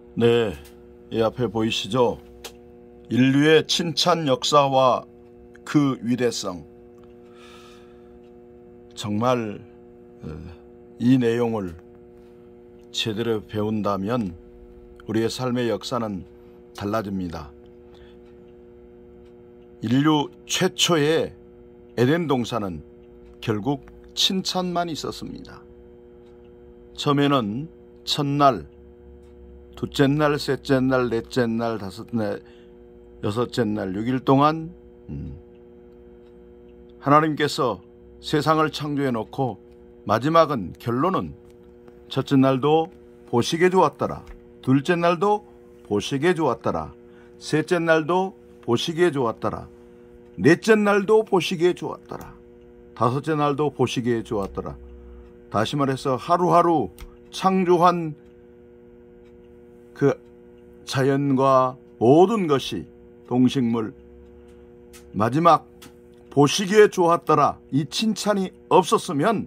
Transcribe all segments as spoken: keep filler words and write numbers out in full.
네, 이 앞에 보이시죠? 인류의 칭찬 역사와 그 위대성. 정말 이 내용을 제대로 배운다면 우리의 삶의 역사는 달라집니다. 인류 최초의 에덴 동산은 결국 칭찬만 있었습니다. 처음에는 첫날, 둘째 날, 셋째 날, 넷째 날, 다섯째 날, 여섯째 날, 육 일 동안 음, 하나님께서 세상을 창조해 놓고 마지막은 결론은 첫째 날도 보시기에 좋았더라, 둘째 날도 보시기에 좋았더라, 셋째 날도 보시기에 좋았더라, 넷째 날도 보시기에 좋았더라, 다섯째 날도 보시기에 좋았더라. 다시 말해서 하루하루 창조한 그 자연과 모든 것이, 동식물, 마지막 보시기에 좋았더라, 이 칭찬이 없었으면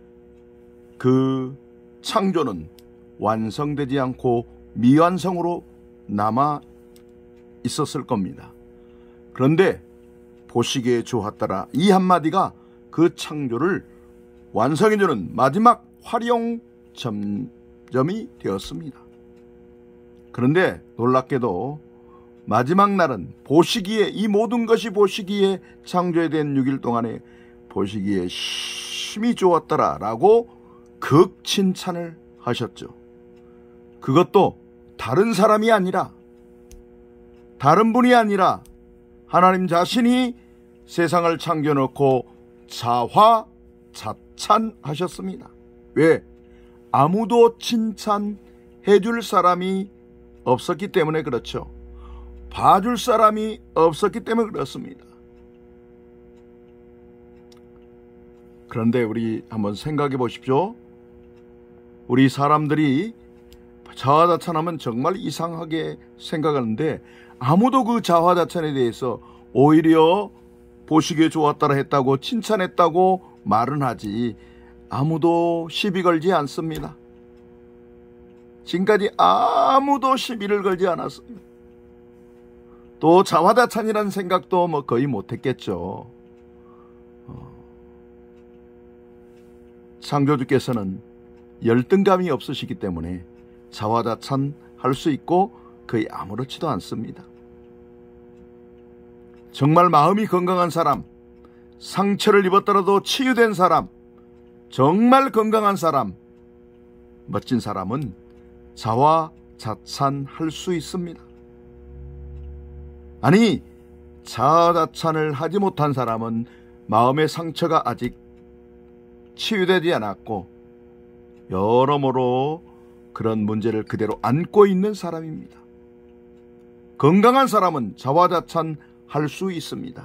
그 창조는 완성되지 않고 미완성으로 남아 있었을 겁니다. 그런데 보시기에 좋았더라, 이 한마디가 그 창조를 완성해주는 마지막 활용 점점이 되었습니다. 그런데 놀랍게도 마지막 날은 보시기에, 이 모든 것이 보시기에, 창조된 육 일 동안에 보시기에 심히 좋았더라 라고 극칭찬을 하셨죠. 그것도 다른 사람이 아니라, 다른 분이 아니라 하나님 자신이 세상을 창조해놓고 자화자찬하셨습니다. 왜? 아무도 칭찬해줄 사람이 없었기 때문에 그렇죠. 봐줄 사람이 없었기 때문에 그렇습니다. 그런데 우리 한번 생각해 보십시오. 우리 사람들이 자화자찬하면 정말 이상하게 생각하는데, 아무도 그 자화자찬에 대해서 오히려 보시기에 좋았더라 했다고, 칭찬했다고 말은 하지 아무도 시비 걸지 않습니다. 지금까지 아무도 시비를 걸지 않았습니다. 또 자화자찬이라는 생각도 뭐 거의 못했겠죠. 어. 창조주께서는 열등감이 없으시기 때문에 자화자찬 할 수 있고 거의 아무렇지도 않습니다. 정말 마음이 건강한 사람, 상처를 입었더라도 치유된 사람, 정말 건강한 사람, 멋진 사람은 자화자찬할 수 있습니다. 아니, 자화자찬을 하지 못한 사람은 마음의 상처가 아직 치유되지 않았고 여러모로 그런 문제를 그대로 안고 있는 사람입니다. 건강한 사람은 자화자찬 할 수 있습니다.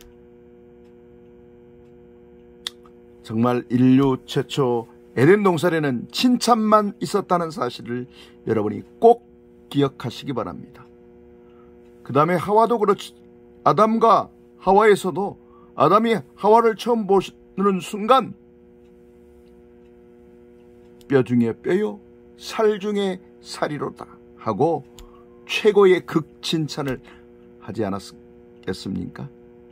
정말 인류 최초 에덴 동산에는 칭찬만 있었다는 사실을 여러분이 꼭 기억하시기 바랍니다. 그 다음에 하와도 그렇지. 아담과 하와에서도 아담이 하와를 처음 보는 순간 뼈 중에 뼈요, 살 중에 살이로다 하고 최고의 극칭찬을 하지 않았겠습니까?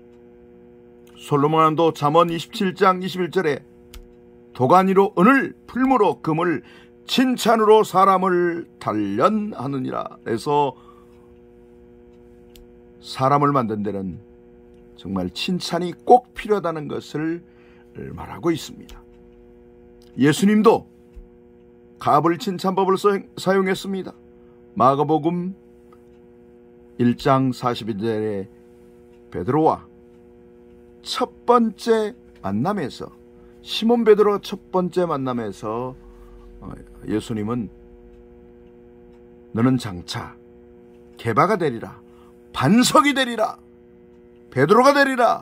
솔로몬 왕도 잠언 이십칠 장 이십일 절에 도가니로 은을, 풀무로 금을, 칭찬으로 사람을 단련하느니라 해서 사람을 만든 데는 정말 칭찬이 꼭 필요하다는 것을 말하고 있습니다. 예수님도 갑을 칭찬법을 사용했습니다. 마가복음 일 장 사십일 절에 베드로와 첫 번째 만남에서, 시몬 베드로와 첫 번째 만남에서 예수님은 너는 장차 게바가 되리라, 반석이 되리라, 베드로가 되리라.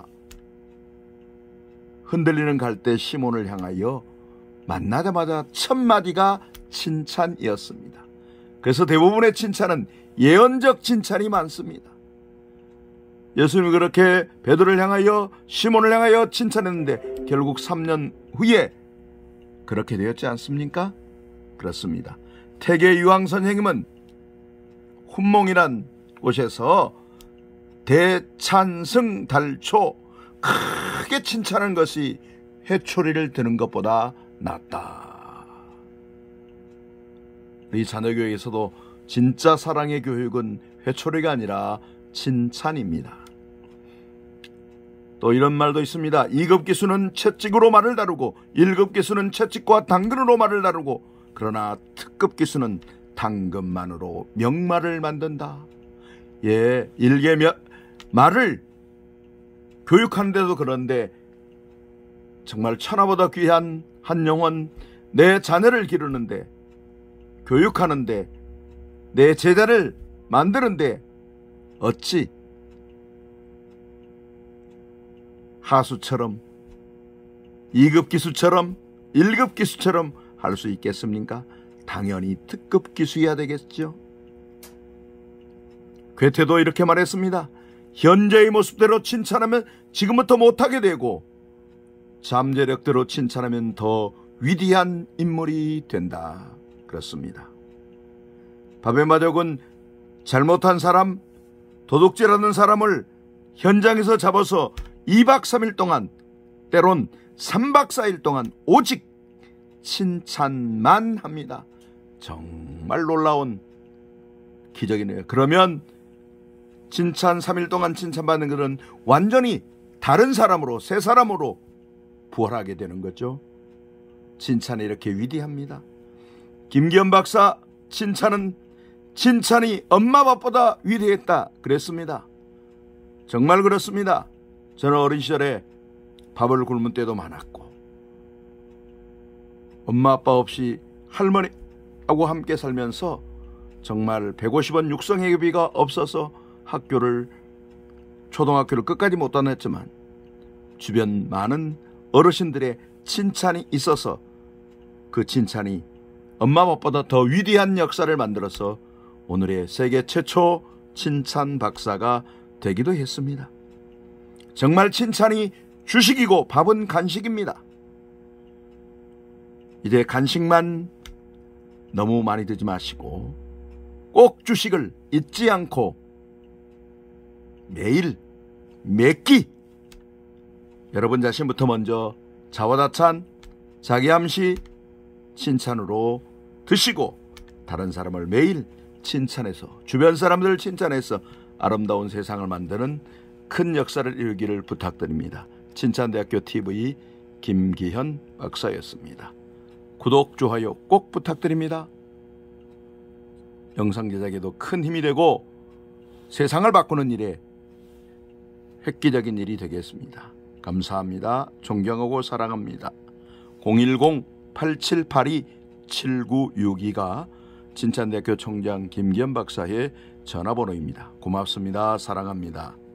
흔들리는 갈대 시몬을 향하여 만나자마자 첫 마디가 칭찬이었습니다. 그래서 대부분의 칭찬은 예언적 칭찬이 많습니다. 예수님이 그렇게 베드로를 향하여, 시몬을 향하여 칭찬했는데 결국 삼 년 후에 그렇게 되었지 않습니까? 그렇습니다. 태계 유황 선생님은 훈몽이란 곳에서 대찬승달초, 크게 칭찬하는 것이 회초리를 드는 것보다 낫다. 우리 자녀교육에서도 진짜 사랑의 교육은 회초리가 아니라 칭찬입니다. 또 이런 말도 있습니다. 이 급 기수는 채찍으로 말을 다루고 일 급 기수는 채찍과 당근으로 말을 다루고 그러나 특급 기수는 당근만으로 명말을 만든다. 예, 일개 말을 교육하는데도 그런데 정말 천하보다 귀한 한 영혼, 내 자녀를 기르는데, 교육하는데, 내 제자를 만드는데 어찌 하수처럼, 이 급 기수처럼, 일 급 기수처럼 할 수 있겠습니까? 당연히 특급 기수여야 되겠죠. 괴테도 이렇게 말했습니다. 현재의 모습대로 칭찬하면 지금부터 못하게 되고 잠재력대로 칭찬하면 더 위대한 인물이 된다. 그렇습니다. 바베마족은 잘못한 사람, 도둑질하는 사람을 현장에서 잡아서 이박 삼일 동안, 때론 삼박 사일 동안 오직 칭찬만 합니다. 정말 놀라운 기적이네요. 그러면 칭찬 삼 일 동안 칭찬받는 것은 완전히 다른 사람으로, 새 사람으로 부활하게 되는 거죠. 칭찬이 이렇게 위대합니다. 김기현 박사 칭찬은 칭찬이 엄마 밥보다 위대했다 그랬습니다. 정말 그렇습니다. 저는 어린 시절에 밥을 굶을 때도 많았고 엄마 아빠 없이 할머니하고 함께 살면서 정말 백오십 원 육성회비가 없어서 학교를 초등학교를 끝까지 못 다녔지만 주변 많은 어르신들의 칭찬이 있어서 그 칭찬이 엄마 밥보다 더 위대한 역사를 만들어서 오늘의 세계 최초 칭찬 박사가 되기도 했습니다. 정말 칭찬이 주식이고 밥은 간식입니다. 이제 간식만 너무 많이 드지 마시고 꼭 주식을 잊지 않고 매일 몇 끼 여러분 자신부터 먼저 자화다찬, 자기암시 칭찬으로 드시고 다른 사람을 매일 칭찬해서 주변 사람들을 칭찬해서 아름다운 세상을 만드는 큰 역사를 이루기를 부탁드립니다. 칭찬대학교 티비 김기현 박사였습니다. 구독, 좋아요 꼭 부탁드립니다. 영상 제작에도 큰 힘이 되고 세상을 바꾸는 일에 획기적인 일이 되겠습니다. 감사합니다. 존경하고 사랑합니다. 공일공 팔칠팔이 칠구육이가 칭찬대학교 총장 김기현 박사의 전화번호입니다. 고맙습니다. 사랑합니다.